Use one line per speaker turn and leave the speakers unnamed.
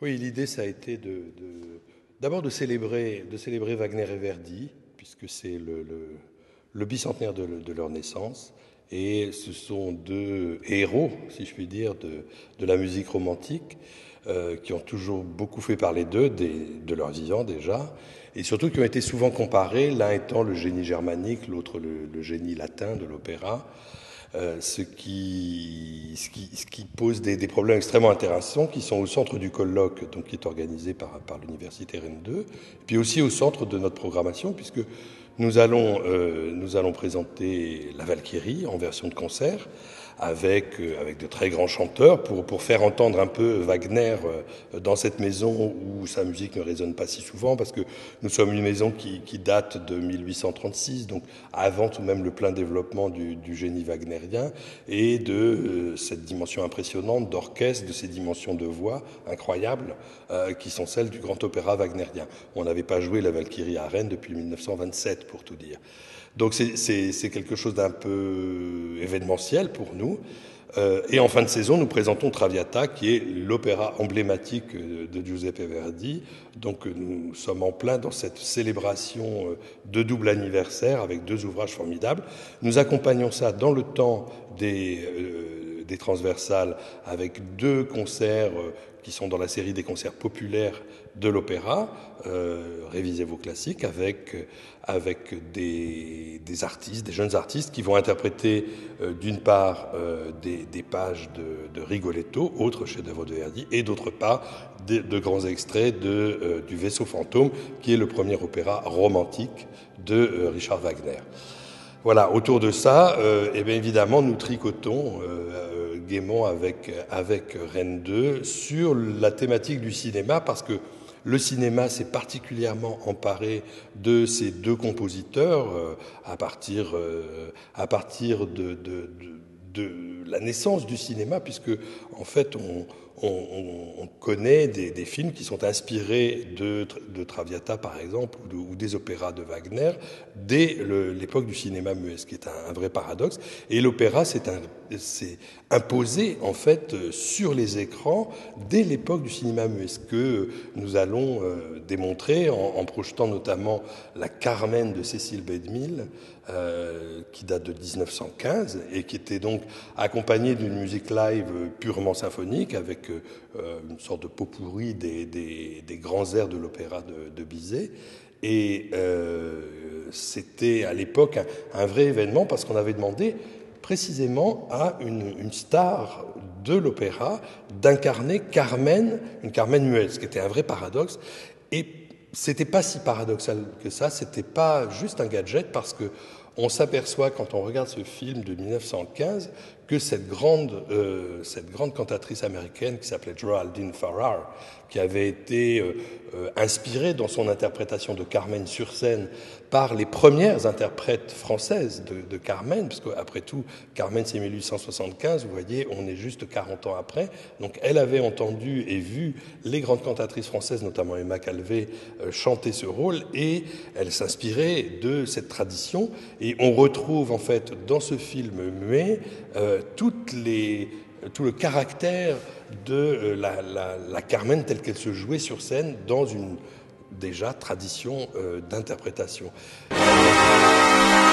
Oui, l'idée, ça a été d'abord de célébrer Wagner et Verdi, puisque c'est le bicentenaire de leur naissance. Et ce sont deux héros, si je puis dire, de la musique romantique, qui ont toujours beaucoup fait parler d'eux, de leur vivant déjà, et surtout qui ont été souvent comparés, l'un étant le génie germanique, l'autre le génie latin de l'opéra. Ce qui pose des problèmes extrêmement intéressants qui sont au centre du colloque, donc qui est organisé par l'Université Rennes 2, puis aussi au centre de notre programmation, puisque nous allons présenter la Valkyrie en version de concert, avec de très grands chanteurs pour faire entendre un peu Wagner dans cette maison où sa musique ne résonne pas si souvent, parce que nous sommes une maison qui date de 1836, donc avant tout de même le plein développement du génie wagnérien et de cette dimension impressionnante d'orchestre, de ces dimensions de voix incroyables qui sont celles du grand opéra wagnérien. On n'avait pas joué la Valkyrie à Rennes depuis 1927, pour tout dire. Donc c'est quelque chose d'un peu événementiel pour nous. Et en fin de saison, nous présentons Traviata, qui est l'opéra emblématique de Giuseppe Verdi. Donc nous sommes en plein dans cette célébration de double anniversaire avec deux ouvrages formidables. Nous accompagnons ça dans le temps des transversales avec deux concerts qui sont dans la série des concerts populaires de l'opéra, révisez vos classiques, avec des artistes, des jeunes artistes qui vont interpréter d'une part des pages de Rigoletto, autre chef-d'œuvre de Verdi, et d'autre part de grands extraits du Vaisseau fantôme, qui est le premier opéra romantique de Richard Wagner. Voilà, autour de ça, eh bien évidemment, nous tricotons gaiement avec Rennes 2 sur la thématique du cinéma, parce que le cinéma s'est particulièrement emparé de ces deux compositeurs à partir de la naissance du cinéma, puisque en fait on connaît des films qui sont inspirés de Traviata par exemple ou des opéras de Wagner dès l'époque du cinéma muet, ce qui est un vrai paradoxe. Et l'opéra s'est imposé en fait sur les écrans dès l'époque du cinéma muet, ce que nous allons démontrer en projetant notamment la Carmen de Cécile B2000, qui date de 1915 et qui était donc accompagnée d'une musique live purement symphonique avec une sorte de pot-pourri des grands airs de l'opéra de Bizet. Et c'était à l'époque un vrai événement, parce qu'on avait demandé précisément à une star de l'opéra d'incarner Carmen, une Carmen muette, ce qui était un vrai paradoxe. Et c'était pas si paradoxal que ça, c'était pas juste un gadget, parce que on s'aperçoit quand on regarde ce film de 1915 que cette grande cantatrice américaine qui s'appelait Geraldine Farrar, qui avait été inspirée dans son interprétation de Carmen sur scène par les premières interprètes françaises de Carmen, parce qu'après tout, Carmen c'est 1875, vous voyez, on est juste 40 ans après. Donc elle avait entendu et vu les grandes cantatrices françaises, notamment Emma Calvé, chanter ce rôle, et elle s'inspirait de cette tradition. Et on retrouve en fait dans ce film muet tout le caractère de la Carmen telle qu'elle se jouait sur scène dans une déjà tradition d'interprétation.